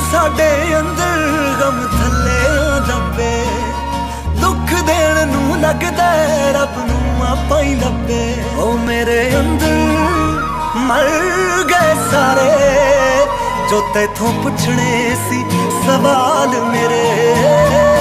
साडे अंदर गम थल्ले दबे, दुख देण नूं लगदा रब नूं आपां ही लभे। ओ मेरे अंदर मर गए सारे जो तैथों पुछने सी सवाल मेरे।